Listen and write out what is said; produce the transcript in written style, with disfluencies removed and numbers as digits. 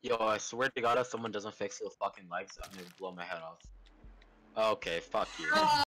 Yo, I swear to God, if someone doesn't fix those fucking lights, I'm gonna blow my head off. Okay, fuck you.